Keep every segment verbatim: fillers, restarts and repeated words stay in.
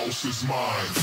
house is mine.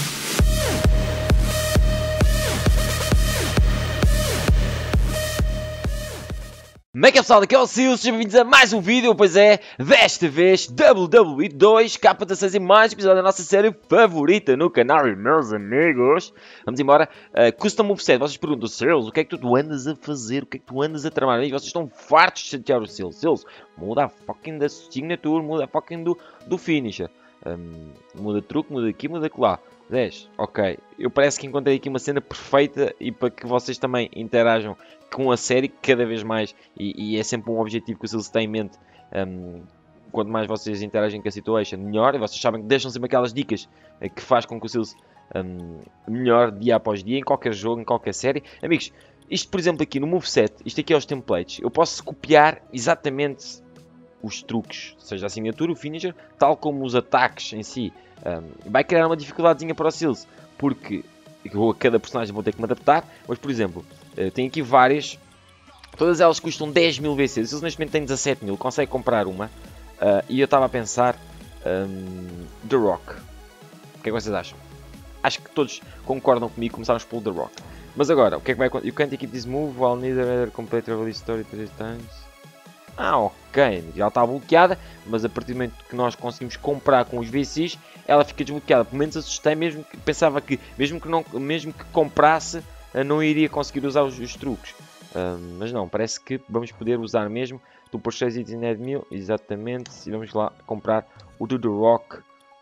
Como é que é, pessoal? Daqui é o Silas, sejam bem-vindos a mais um vídeo, pois é, desta vez W W E dois, capa dezasseis e mais episódio da nossa série favorita no canal, meus amigos. Vamos embora, uh, Custom Moveset, vocês perguntam, Silas, o que é que tu andas a fazer, o que é que tu andas a tramar? E vocês estão fartos de chatear o Silas, Silas, muda a fucking da signature, muda a fucking do, do finisher, um, muda truque, muda aqui, muda lá. dez, ok, eu parece que encontrei aqui uma cena perfeita e para que vocês também interajam com a série cada vez mais, e, e é sempre um objetivo que o Silas tem em mente. Um, quanto mais vocês interagem com a situation, melhor, e vocês sabem que deixam sempre aquelas dicas uh, que faz com que o Silas um, melhor dia após dia, em qualquer jogo, em qualquer série. Amigos, isto por exemplo aqui no Moveset, isto aqui é os templates, eu posso copiar exatamente os truques, seja a assinatura, o finisher, tal como os ataques em si. Um, vai criar uma dificuldadezinha para o Silas, porque eu a cada personagem vou ter que me adaptar, mas por exemplo, uh, tenho aqui várias, todas elas custam dez mil V C, o Silas neste momento tem dezassete mil, consegue comprar uma, uh, e eu estava a pensar, um, The Rock, o que é que vocês acham? Acho que todos concordam comigo, começarmos pelo The Rock, mas agora, o que é que vai acontecer? You can't keep this move while neither complete release story three times. Ah, ok, já está bloqueada, mas a partir do momento que nós conseguimos comprar com os V Cs, ela fica desbloqueada. Pelo menos assustei, mesmo que pensava que, mesmo que, não, mesmo que comprasse, não iria conseguir usar os, os truques. Um, mas não, parece que vamos poder usar mesmo. Tu por seis itens em mil, exatamente, e vamos lá comprar o do The Rock.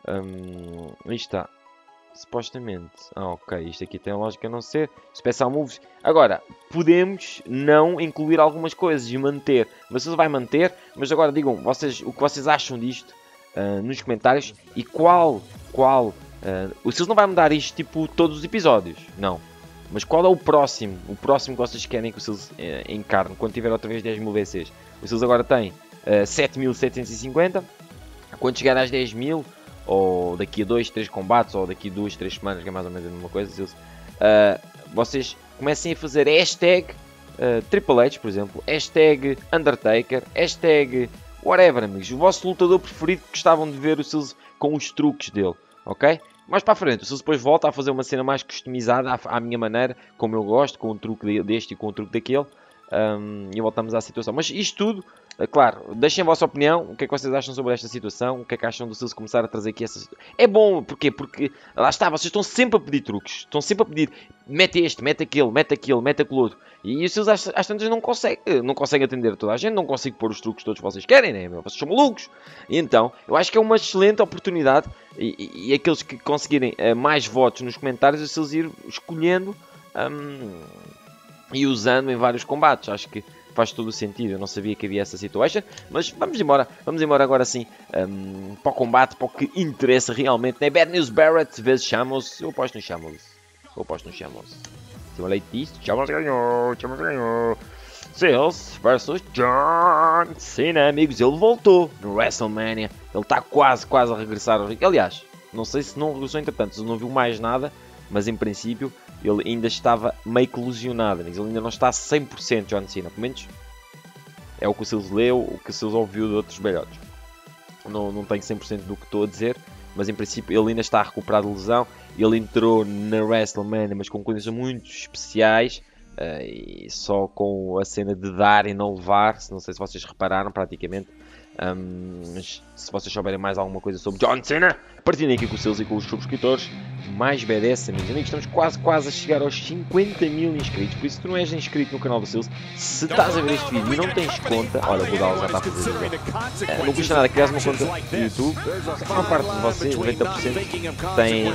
Um, aí está. Supostamente. Ah, ok. Isto aqui tem a lógica a não ser. Special Moves. Agora, podemos não incluir algumas coisas e manter. Mas ele vai manter. Mas agora digam vocês, o que vocês acham disto uh, nos comentários. E qual... qual uh, o Silas não vai mudar isto tipo todos os episódios. Não. Mas qual é o próximo? O próximo que vocês querem que o Silas uh, encarne quando tiver outra vez dez mil V Cs. O Silas agora tem uh, sete mil setecentos e cinquenta. Quando chegar às dez mil... ou daqui a dois, três combates, ou daqui a duas, três semanas, que é mais ou menos a mesma coisa, uh, vocês comecem a fazer hashtag uh, Triple H, por exemplo, hashtag Undertaker, hashtag whatever, amigos, o vosso lutador preferido que gostavam de ver o Silas com os truques dele, ok? Mais para a frente, o Silas depois volta a fazer uma cena mais customizada à, à minha maneira, como eu gosto, com o truque deste e com o truque daquele, um, e voltamos à situação. Mas isto tudo, claro, deixem a vossa opinião, o que é que vocês acham sobre esta situação, o que é que acham do Silas começar a trazer aqui essa... É bom, porquê? Porque, lá está, vocês estão sempre a pedir truques, estão sempre a pedir, mete este, mete aquele, mete aquele, mete aquele outro, e o Silas às, às tantas não consegue, não consegue atender a toda a gente, não consegue pôr os truques todos que vocês querem, né? Vocês são malucos, e então, eu acho que é uma excelente oportunidade, e, e, e aqueles que conseguirem uh, mais votos nos comentários, o Silas ir escolhendo um, e usando em vários combates, acho que faz todo o sentido. Eu não sabia que havia essa situação, mas vamos embora, vamos embora agora sim um, para o combate, para o que interessa realmente, né? Bad News Barrett vezes Shambles. Eu aposto no Shambles, eu aposto no Shambles. Se eu leio disto, Shambles ganhou, Shambles ganhou. Silas versus John Cena, amigos, ele voltou no WrestleMania, ele está quase, quase a regressar. Aliás, não sei se não regressou entretanto, se não viu mais nada, mas em princípio ele ainda estava meio que lesionado, ele ainda não está a cem por cento John Cena, pelo menos é o que o Silas leu, o que o Silas ouviu de outros velhotes. Não, não tenho cem por cento do que estou a dizer, mas em princípio ele ainda está a recuperar de lesão. Ele entrou na WrestleMania, mas com condições muito especiais, uh, e só com a cena de dar e não levar, não sei se vocês repararam praticamente. Um, mas se vocês souberem mais alguma coisa sobre John Cena, partilhem aqui com os seus e com os subscritores. Mais B D S, amigos. Amigos, estamos quase, quase a chegar aos cinquenta mil inscritos. Por isso, se tu não és inscrito no canal do Silas, se estás a ver este vídeo e não tens conta, olha, o Budal já está a fazer isso. É, não custa nada criar uma conta no YouTube. A maior parte de vocês, noventa por cento, tem, uh,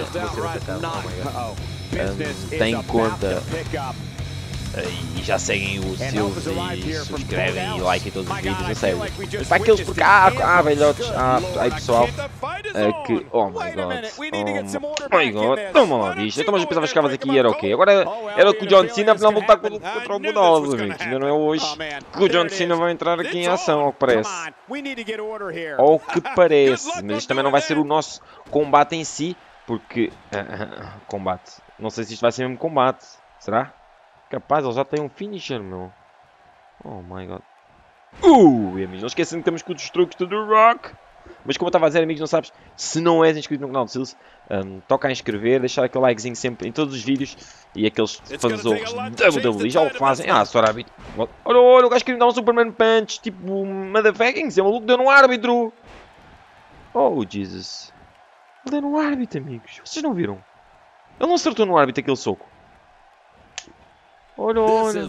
um, tem conta e já seguem o Silas e subscrevem e like em todos os vídeos, a sério. Mas para aqueles porque há, há velhotes, há aí pessoal uh, que, oh my god, oh my god, toma lá disto. Então mas eu pensava que chegavas aqui e era o quê? Agora era com o John Cena, afinal voltar contra o Budal, amigos. Ainda não é hoje que o John Cena vai entrar aqui em ação, ao que parece. Ao que parece, mas isto também não vai ser o nosso combate em si, porque, uh, combate, não sei se isto vai ser mesmo combate, será? Capaz, ele já tem um finisher, meu. Oh my god. Uh, amigos, não esquecem que temos com os truques do The Rock. Mas como eu estava a dizer, amigos, não sabes, se não és inscrito no canal do Silas, um, toca a inscrever, deixar aquele likezinho sempre em todos os vídeos. E aqueles fãzorros de W W E já o fazem. Ah, senhor árbitro. Olha, olha, o gajo queria me dar um Superman Punch, tipo, motherfucking, é maluco, deu no árbitro. Oh, Jesus. Ele deu no árbitro, amigos. Vocês não viram? Ele não acertou no árbitro aquele soco. Olha, olha.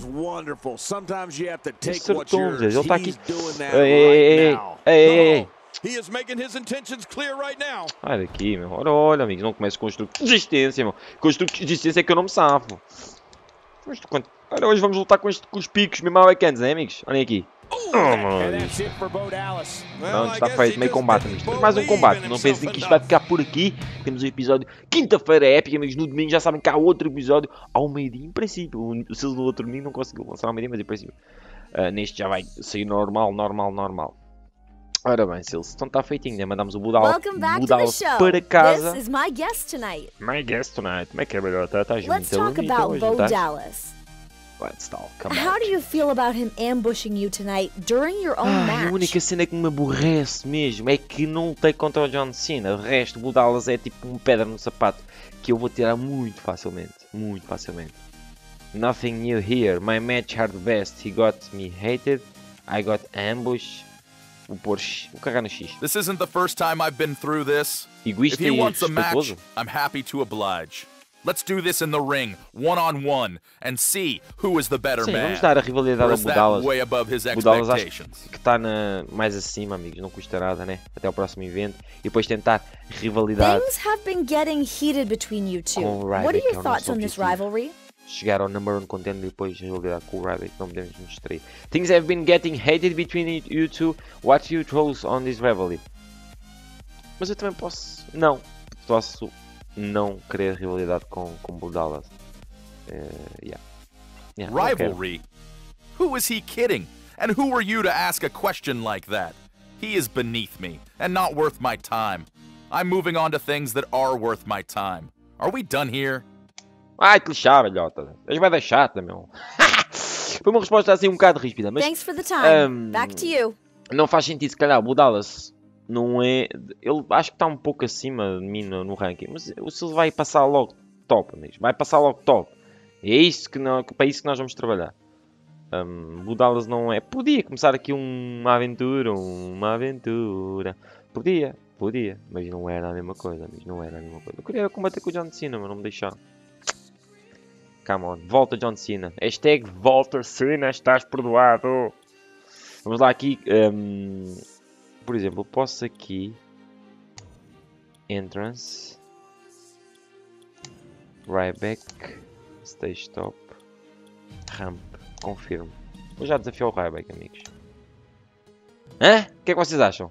Acertou, ele está aqui. Ei, ei, ei, ei, ei. Sai daqui, meu. Olha, olha, amigos. Não comece com os truques de resistência, meu. Com os truques de resistência é que eu não me safo. Olha, hoje vamos lutar com, este, com os picos mesmo americanos, né, amigos? Olhem aqui. Oh, não, está feito, meio combate, amigos. Temos mais um combate. Não pensem que isto vai ficar por aqui. Temos um episódio quinta-feira épica, amigos. No domingo já sabem que há outro episódio ao meio-dia, em princípio. O Silas no outro domingo não conseguiu lançar ao meio-dia, mas em princípio uh, neste já vai sair normal, normal, normal. Ora bem, Silas, então está feitinho, né? Mandamos o Budalas para casa. This is my guest tonight. My guest tonight. Como é que é, melhor? Está junto. Let's talk about Bo Dallas. Let's talk about. How do you feel about him ambushing you tonight during your own ah, match? A única cena que me aborrece mesmo é que não lutei contra o John Cena. O resto, o Budalas é tipo uma pedra no sapato que eu vou tirar muito facilmente. Muito facilmente. Nothing new here. My match hard best. He got me hated. I got ambush. Vou pôr X. Vou cagar no X. This isn't the first time I've been through this. Egoísta If he e wants a match, respeitoso. I'm happy to oblige. Let's do this in the ring, one on one, and see who is the better Sim, man. vamos dar a rivalidade Or ao is that Budalas. way above his Budalas acho expectations? que está mais acima, amigos. Não custa nada, né? Até o próximo evento. E depois tentar rivalidade. Things have been getting heated between you two. Com o What are Ryback, é your o thoughts nosso on this objetivo. rivalry? Chegar ao number one contender e depois rivalidade com o Ryback. Não podemos nos distrair. Things have been getting hated between you two. What you chose on this rivalry? Mas eu também posso... Não. Posso não querer rivalidade com o Budalas. Uh, yeah. Yeah, Rivalry? Who is he kidding? And who are you to ask a question like that? He is beneath me, and not worth my time. I'm moving on to things that are worth my time. Are we done here? Ai, que lixar, velhota. Eles vai dar chata, meu. Foi uma resposta assim um bocado ríspida, mas... Thanks for the time. Um, Back to you. Não faz sentido, se calhar, o Budalas não é... Ele acho que está um pouco acima de mim no, no ranking, mas o Silas vai passar logo top, amigos. Vai passar logo top. E é isso que não, para isso que nós vamos trabalhar. Um, Budalas não é... Podia começar aqui uma aventura, uma aventura. Podia, podia, mas não era a mesma coisa, amigos. Não era a mesma coisa. Eu queria combater com o John Cena, mas não me deixaram. Come on, volta John Cena. Hashtag volta Cena, estás perdoado. Vamos lá aqui. Um, por exemplo, eu posso aqui. Entrance. Ryback. Stage stop. Ramp. Confirmo. Vou já desafiar o Ryback, amigos. Hã? O que é que vocês acham?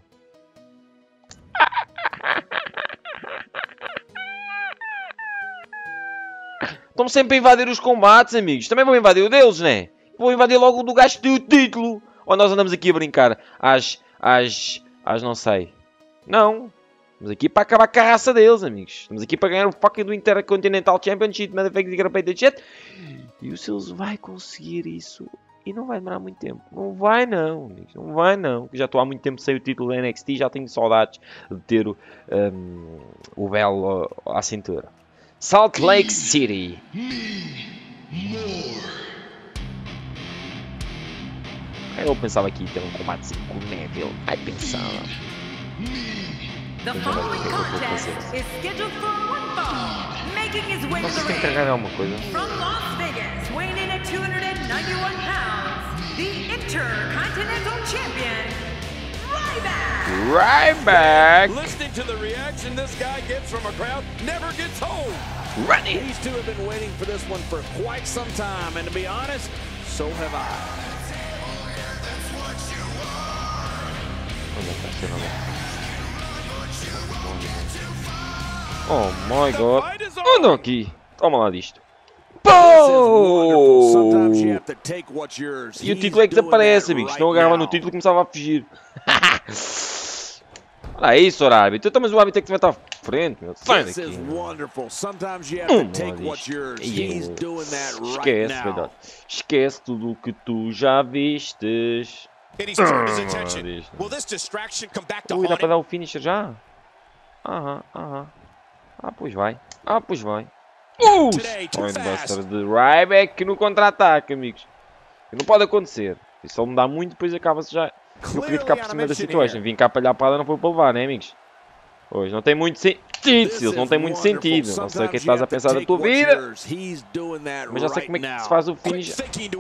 Estão sempre a invadir os combates, amigos. Também vou invadir o deles, né? Vou invadir logo o do gajo que tem o título. Ou nós andamos aqui a brincar às... às... às não sei. Não. Estamos aqui para acabar com a raça deles, amigos. Estamos aqui para ganhar o fucking do Intercontinental Championship, motherfucking European shit. E o Silas vai conseguir isso. E não vai demorar muito tempo. Não vai não, amigos. Não vai não. Já estou há muito tempo sem o título da N X T. Já tenho saudades de ter o... Um, o belo à cintura. Salt Lake City. Eu pensava que ia ter um combate com o Neville. Ai, pensava. The following contest is scheduled for one fall. Making his way to the Vocês têm que carregar alguma coisa. from Las Vegas, weighing in at two hundred ninety-one pounds, the Intercontinental Champion, Ryback. Ryback. Listening to the reaction this guy gets from a crowd never gets old. Running. These two have been waiting for this one for quite some time, and to be honest, so have I. Oh my god. Anda aqui. Toma lá disto. Sometimes you have to take what's yours. E o título é que desaparece, amigos. Se não agarrava no título, começava a fugir. Olha isso, Arábia. Tu também o hábito é que tu vai estar à frente, meu. Sai This daqui. is wonderful. Sometimes you have Hum, to take olha what's isto. yours. E He's eu- doing that right Esquece, now. verdade. Esquece tudo o que tu já vistes. And he's turned his Ah, attention. disto. Will this distraction come back to Ui, dá haunt para him? dar o finisher já? Aham, aham. Ah, pois vai. Ah, pois vai. Uh! Today, too Spinebuster fast. de Ryback no contra-ataque, amigos. Não pode acontecer. E se ele me dá muito, depois acaba-se já. Eu queria ficar por cima da situação. Vim cá para lhe para não foi para levar, né, amigos? Hoje não tem muito sentido, Silas. Não tem muito sentido. Não sei o que estás a pensar da tua vida. Mas já sei como é que se faz o finish.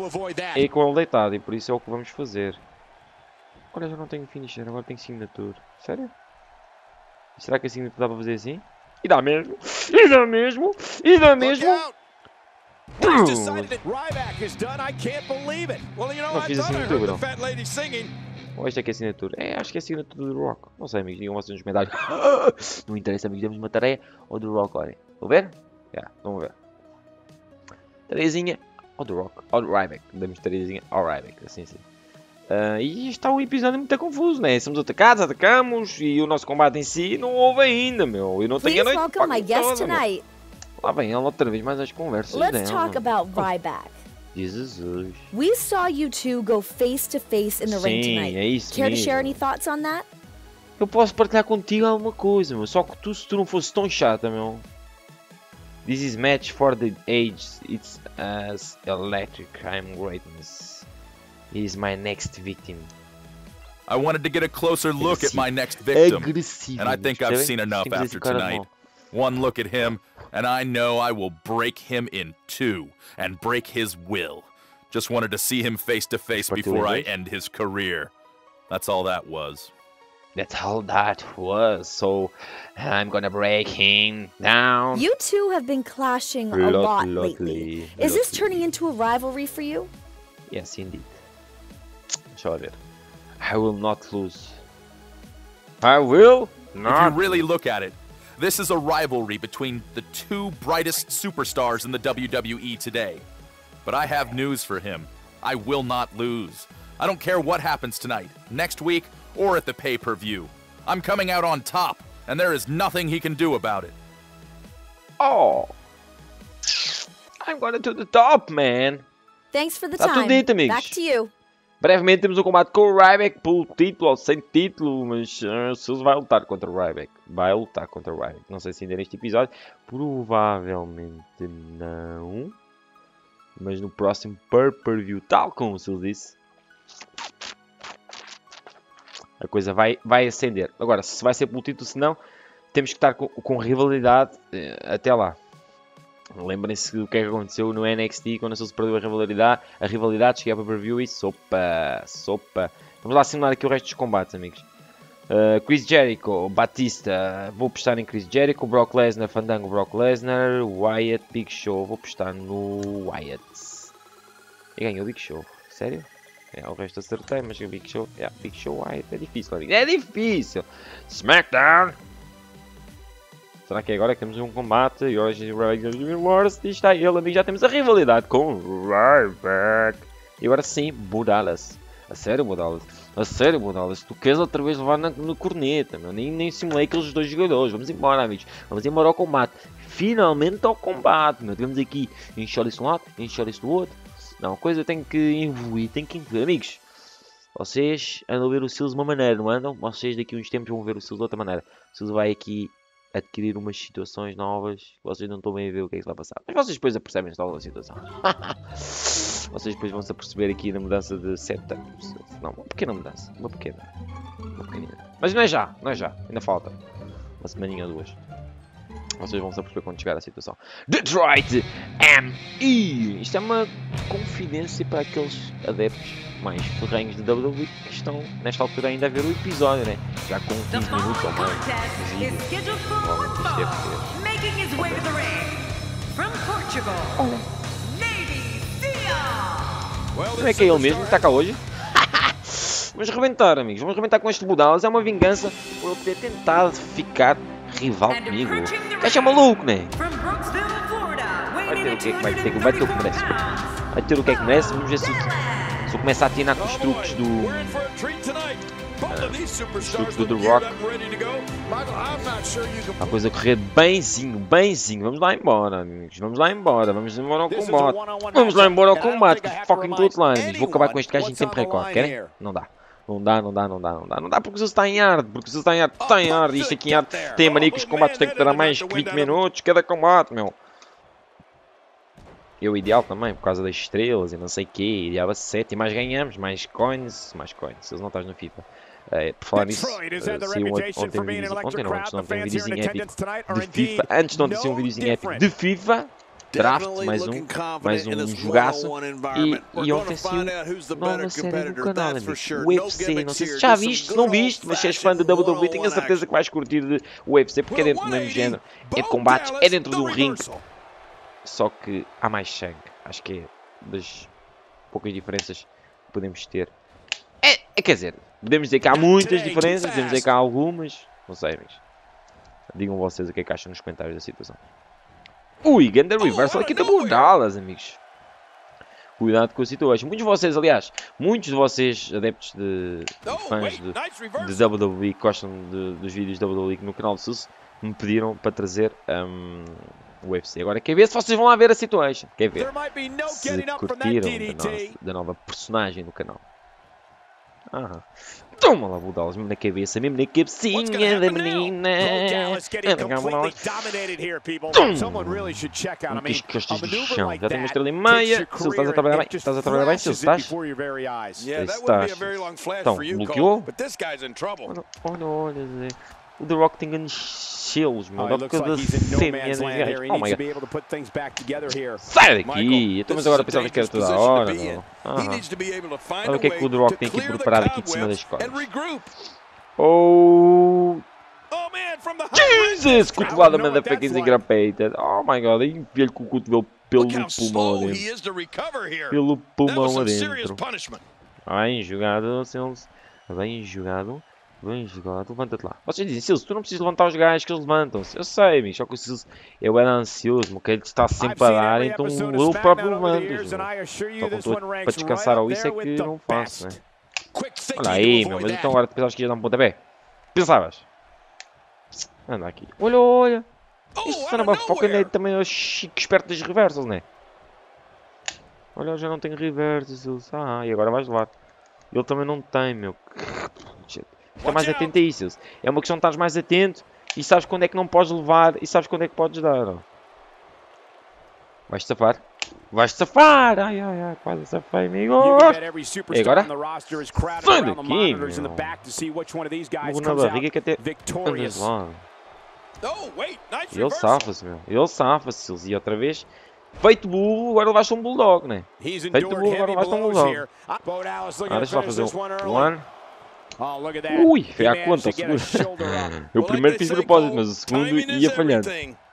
É com ele deitado. E por isso é o que vamos fazer. Olha, já não tenho finisher. Agora tenho signature. Sério? Será que a signature dá para fazer assim? E dá mesmo. E dá mesmo. E dá mesmo. He's decided that Ryback is done. I can't believe it. Well, you know, Não I fiz thought I assinatura, heard não. the fat lady singing. Ou esta aqui é a assinatura? É, acho que é a assinatura do Rock. Não sei, amigos. Digam vocês nos comentários. Não interessa, amigos. Demos uma tarefa ou do Rock, olhem. Estão a ver? Já, yeah, vamos ver. Tarezinha ou do Rock. Ou do Ryback. Demos tarezinha ao Ryback. Assim, assim. Uh, e está um episódio muito confuso, né? Somos atacados, atacamos. E o nosso combate em si não houve ainda, meu. Eu não tenho a Please noite welcome my guest toda, meu. tonight. Lá vem ela outra vez mais as conversas Let's dela. talk about Ryback. Jesus. We saw you two go face to face in the ring Sim, tonight. é isso Care to mesmo. share any thoughts on that? Eu posso partilhar contigo alguma coisa, meu. Só que tu, se tu não fosse tão chata, meu. This is match for the age. It's as electric. I'm greatness. He is my next victim. I wanted to get a closer look at my next victim. Agressivo. And I think I've seen enough after tonight. One look at him, and I know I will break him in two and break his will. Just wanted to see him face to face before I end his career. That's all that was. That's all that was. So I'm gonna break him down. You two have been clashing a Lot- lot lotly, lately. Is this lotly. turning into a rivalry for you? Yes, indeed. Deixa eu ver. I will not lose. I will not. If you really look at it, this is a rivalry between the two brightest superstars in the W W E today. But I have news for him. I will not lose. I don't care what happens tonight, next week, or at the pay-per-view. I'm coming out on top, and there is nothing he can do about it. Oh, I'm going to the top, man. Thanks for the Tá tudo time. dito, amigos. Back to you. Brevemente temos um combate com o Ryback pelo título ou sem título, mas uh, o Silas vai lutar contra o Ryback. Vai lutar contra o Ryback. Não sei se ainda neste episódio. Provavelmente não. Mas no próximo pay-per-view, tal como o Silas disse, a coisa vai, vai acender. Agora, se vai ser pelo título, se não, temos que estar com, com rivalidade uh, até lá. Lembrem-se do que é que aconteceu no N X T quando se perdeu a rivalidade. A rivalidade cheguei a pay-per-view e sopa, sopa. Vamos lá simular aqui o resto dos combates, amigos. Uh, Chris Jericho, Batista, vou postar em Chris Jericho, Brock Lesnar, Fandango, Brock Lesnar, Wyatt, Big Show, vou postar no Wyatt. E ganhou o Big Show, sério? É, o resto acertei, mas o Big Show, yeah, Big Show, Wyatt, é difícil, amigo. É difícil. SmackDown. Será que agora que temos um combate e hoje e está ele, amigo, já temos a rivalidade com o Ryback. E agora sim, Budalas. A sério, Budalas. A sério, Budalas. Tu queres outra vez levar na, no corneta, meu. Nem, nem simulei aqueles dois jogadores. Vamos embora, amigos. Vamos embora ao combate. Finalmente ao combate, meu. Temos aqui enxer isso de um lado, enxer isso do outro. Não, a coisa tem que evoluir, tem que evoluir. Amigos, vocês andam a ver o Silas de uma maneira, não andam? Vocês daqui a uns tempos vão ver o Silas de outra maneira. O Silas vai aqui adquirir umas situações novas, vocês não estão bem a ver o que é que vai passar, mas vocês depois apercebem-se da situação. Vocês depois vão se aperceber aqui na mudança de setup. Não, uma pequena mudança, uma pequena, uma pequenina. Mas não é já, não é já, ainda falta uma semaninha ou duas. Vocês vão se aperceber quando chegar à situação. Detroit M E. Isto é uma confidência para aqueles adeptos mais ferrenhos de W W E que estão nesta altura ainda a ver o episódio, né? Já com The quinze minutos ou following mais. contest is scheduled for one fall. Making his way to the ring from Portugal, Navy Seal. Não é que é ele mesmo que está cá hoje? Vamos rebentar, amigos. Vamos rebentar com este Budalas. É uma vingança por ele ter tentado ficar rival And comigo. approaching the O gajo é maluco, né? From Brooksville, Florida, Vai weighing ter in o que é at que vai ter, vai ter o que merece. pounds. Vai ter o que é que merece. Vamos ver se, se eu começar a atinar com os truques do... We're in for a treat tonight. Both of these superstars do The look Rock. geared up, ready to go. Michael, I'm not sure you can. A coisa a correr benzinho, benzinho. Vamos lá embora, amigos. Vamos lá embora. Vamos embora ao combate. Vamos lá embora ao combate. Fucking Clothesline. Vou acabar com este gajo em tempo recorde. Querem? Não dá. Não dá, não dá, não dá, não dá. Não dá porque o Zeus está em arte. Porque o Zeus está em arte. Está em arte. Isto aqui em arte tem a mania que os combates têm que durar mais que vinte minutos cada combate, meu. E o ideal também, por causa das estrelas e não sei o quê. Ideava sete e mais ganhamos. Mais coins. Mais coins. Se não estás no FIFA. Uh, por falar nisso, uh, saiu ontem um vídeo, ontem não, antes de ontem um videozinho épico de FIFA, antes de ontem saiu um videozinho épico de FIFA, draft, mais um, mais um jogaço, e, e ontem saiu nova série no canal, amigos, o U F C, não sei se já viste, se não viste, mas se és fã de W W E, tenho a certeza que vais curtir de U F C, porque é dentro do mesmo género, é de combates, é dentro do ringue, só que há mais sangue, acho que é das poucas diferenças que podemos ter. É, é, quer dizer, podemos dizer que há muitas diferenças, podemos dizer que há algumas, não sei, amigos. Digam vocês o que é que acham nos comentários da situação. Ui, ganda reversal aqui da Dallas, amigos. Cuidado com a situação. Muitos de vocês, aliás, muitos de vocês, adeptos de, de fãs de, de W W E, que gostam de, dos vídeos de W W E no canal do Sus, me pediram para trazer um, o U F C. Agora, quer ver se vocês vão lá ver a situação. Quer ver se curtiram da, nossa, da nova personagem do canal. Ah, toma lá, Dallas, mesmo na cabeça, mesmo na cabecinha da menina. Toma! Um quis costas de chão. Já tem uma estrela e meia. Se estás a trabalhar bem, estás a trabalhar bem, se estás. Se estás. Então, bloqueou? Olha, olha, olha. O The Rock tem grandes selos, meu. Dá cada fêmea dos gajos. Oh my god. Sai daqui! Então, mas agora pensava que era toda a hora, meu. Ah. Olha o que é que o The Rock tem aqui preparado aqui de cima das costas. Oh... Jesus! Cotovelada motherfuckers engrapeita. Oh my god, enfiei-lhe com o cotovelo pelo pulmão adentro. Pelo pulmão adentro. Bem jogado, Sills. Bem jogado. Bem jogado, levanta-te lá. Vocês dizem, Silso, tu não precisas levantar os gajos que eles levantam-se. Eu sei, amigo, só que o Silso é o ansioso, porque ele está sempre a dar, então eu próprio levanto. Só que estou para descansar ou isso é que não faço, né? Olha aí, meu, mas então agora tu pensavas que ias dar um pontapé? Pensavas? Anda aqui. Olha, olha. Isto será uma foca, né? Também é o chique esperto das reversas, né? Olha, eu já não tenho reversas, Silso. Ah, e agora vais levar. Ele também não tem, meu. Está mais atento a isso. É uma questão de estares mais atento e sabes quando é que não podes levar e sabes quando é que podes dar. Ó. Vais-te safar? Vais-te safar! Ai, ai, ai, quase safei, amigo! E agora? Sai daqui, meu! Vou na barriga que até... Andas lá. Ele safa-se, meu. Ele safa-se. E outra vez... Feito burro, agora levaste um bulldog, né? Feito burro, agora levaste um bulldog. Ah, deixa lá fazer um one. Ui, foi à conta, o segundo. Eu primeiro fiz propósito, mas o segundo ia falhando.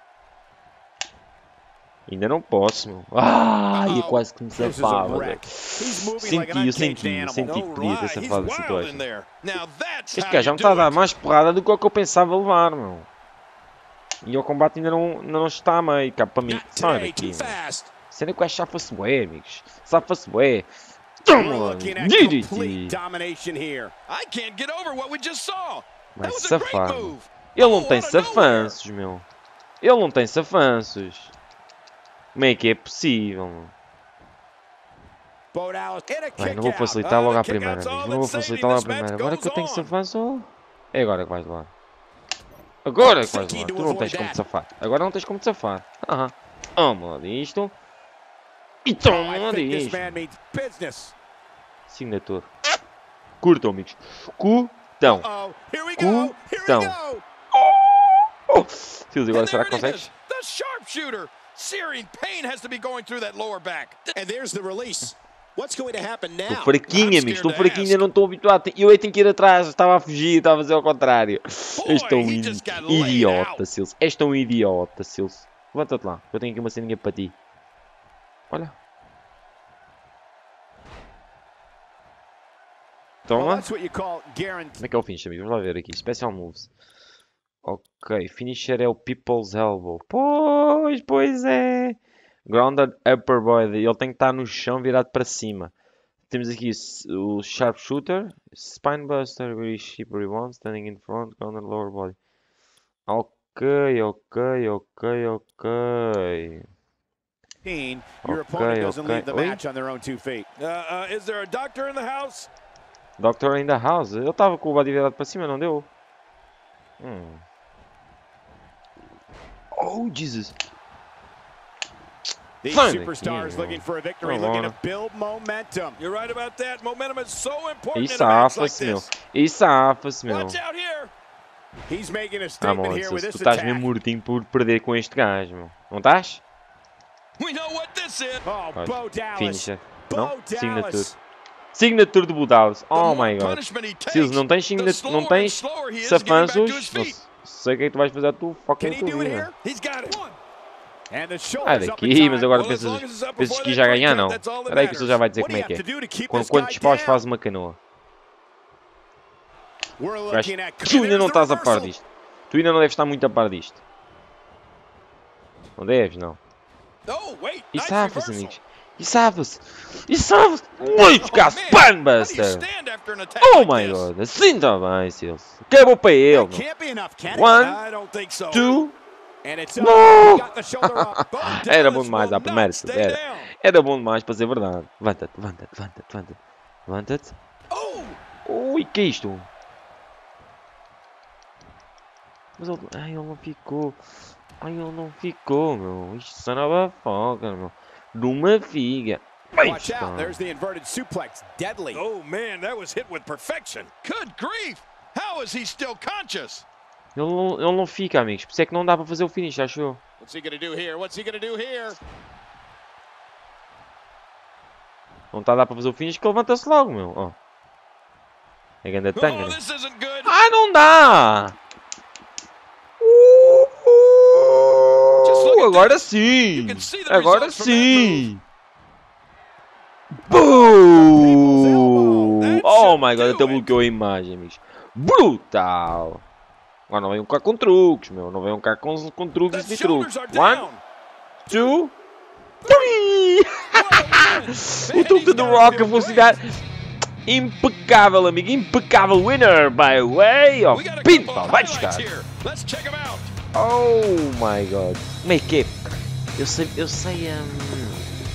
Ainda não posso, meu. Ah, ia quase que me safava. Senti, eu senti, eu senti que podia ter safado a situação. Este gajo já me está a dar mais porrada do que o que eu pensava levar, meu. E o combate ainda não, não está a meio, cá para mim. Sai daqui, meu. Sendo que o gajo safa-se bué, amigos. Safa-se bué. Toma! D D T! Vai safar. Ele não tem safanços, meu. Ele não tem safanços. Como é que é possível, meu? Bem, não vou facilitar logo à primeira, amigos. Não vou facilitar logo à primeira. Agora que eu tenho safanço, é agora que vais lá. Agora que vais lá. Tu não tens como te safar. Agora não tens como te safar. Aham. Toma disto. E toma disto. Signature. Curtam, amigos. Curtão. Curtão. Oh! Sills, agora será que consegues? Estou fraquinho, amigos. Estou fraquinho, ainda não estou habituado. Eu aí tenho que ir atrás. Estava a fugir, estava a fazer ao contrário. És tão idiota, Sills. És tão idiota, Sills. Levanta-te lá. Eu tenho aqui uma ceninha para ti. Olha. Toma. Como é que é o finish, amigos? Vamos lá ver aqui. Special moves. Ok. Finisher é o People's Elbow. Pois, pois é. Grounded Upper Body. Ele tem que estar no chão virado para cima. Temos aqui o Sharpshooter. Spinebuster. Very cheap rebound. Standing in front. Grounded Lower Body. Ok, ok, ok, ok. Your opponent doesn't leave the match on their own two feet. Uh, uh, is there a doctor in the house? Doctor in the house. Ele estava com o body virado para cima, não deu? Hum. Oh, Jesus. These Finally. superstars looking for a victory, Come looking on. to build momentum. You're right about that. Momentum is so important E in a match like safa-se, meu. this. E safa-se, meu. Watch out here. He's making a Ah, statement mano, here with tu this estás attack. mesmo mortinho por perder com este gajo, meu. Não estás? We know what this is. Oh, Vai. Bo Dallas. Finisher. Bo Não? Dallas. Signature. Signature de Bo Dallas. Oh my god. Silas, não tens signature, não tens safanços? Não sei o que é que tu vais fazer a tu fucking Can he tua do it vida. here? He's got it. And the Sai shoulders up in daqui, time. mas agora Well, as long pensas, as it's up pensas before que that já ganhar, break não. up, that's all that Espera aí que o Silas já vai dizer matters. como é What que do you have to do to é. keep Com this quantos guy paus down? faz uma canoa? We're Gajo, looking at tu ainda não There's the estás a par reversal. disto. Tu ainda não deves estar muito a par disto. Não deves, não. Oh, wait. E Nice safa-se, reversal. amigos. E safa-se. E safa-se. Muito caso. Man, how do you Bangbuster. stand after an attack Oh like my this? god. Assim também, Silas. Acabou para ele, That meu. can't be enough, can it? One, I don't think so. Two. And it's No! up. He got the shoulder up. Bo Era Dallas bom demais will à primeira. not stay Era, down. era bom demais para ser verdade. Levanta-te, levanta-te, levanta-te, levanta-te. Levanta-te. Oh! Ui, que é isto? Mas ele... Ai, ele não ficou. Ai, ele não ficou, meu. Isto son of a fucker, meu. De uma figa. Watch out. There's the inverted suplex. Deadly. Oh man, that was hit with perfection. Good grief! How is he still conscious? Ele não, ele não fica, amigos. Por isso é que não dá para fazer o finish, acho eu. What's he gonna do here? What's he gonna do here? Não está a dar para fazer o finish que ele levanta-se logo, meu. Oh. É grande tanga, Oh, né? this isn't good. Ah, não dá! Just look Uh, at agora this. sim! You can see the Agora results from that sim! People's Boom! elbow. That Oh should my god, do até it. bloqueou a imagem, amigos. Brutal! Agora não venham cá com truques, meu. Não venham cá com, com truques The e shoulders truques. are One, down. two, three! O truque do Rock, a velocidade impecável, amigo. Impecável winner by way of We got a couple pinfall. of Vai highlights buscar. here. Let's check him out. Oh my god. Como é que é? Eu sei, eu sei, um...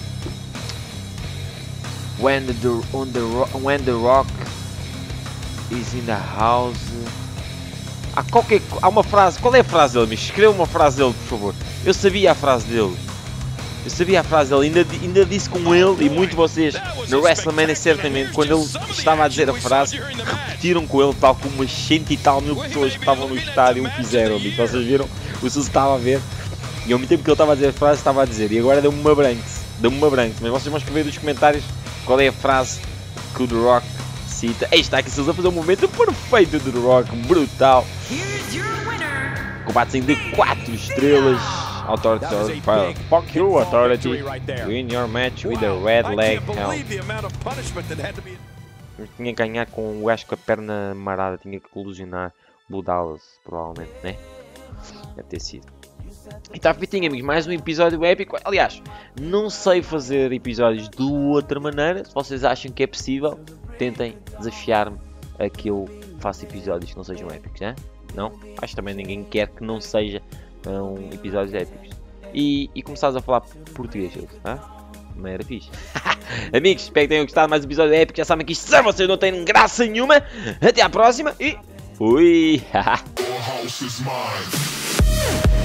When the, on the, ro when the Rock is in the house... Há, qualquer, há uma frase, qual é a frase dele, amigo? Escreva uma frase dele, por favor. Eu sabia a frase dele. Eu sabia a frase dele, ainda, ainda disse com ele e muitos de vocês no WrestleMania certamente, quando ele estava a dizer a frase, repetiram com ele, tal como umas cento e tal mil pessoas que estavam no estádio o fizeram, amigo. Vocês viram? O Sus estava a ver e ao mesmo tempo que ele estava a dizer a frase, estava a dizer, e agora deu-me uma branca, deu-me uma branca, mas vocês vão escrever nos comentários qual é a frase que o The Rock cita. Aí está aqui, Sus a fazer um momento perfeito do The Rock, brutal. Here's your winner. Combate em de quatro estrelas. Authority, fuck you, Authority. Win your match with the red I leg can't help. believe the amount of punishment that had to be. Tinha que ganhar com o gajo com a perna marada, tinha que colisionar Bo Dallas, provavelmente, né? Deve ter sido. E está feitinho, amigos, mais um episódio épico. Aliás, não sei fazer episódios de outra maneira. Se vocês acham que é possível, tentem desafiar-me a que eu faça episódios que não sejam épicos, né? Não? Acho que também ninguém quer que não seja um, episódios épicos. E, e começares a falar português, tá? Não era fixe. Amigos, espero que tenham gostado de mais um episódio épico. Já sabem que isto sem vocês não tem graça nenhuma. Até à próxima e fui!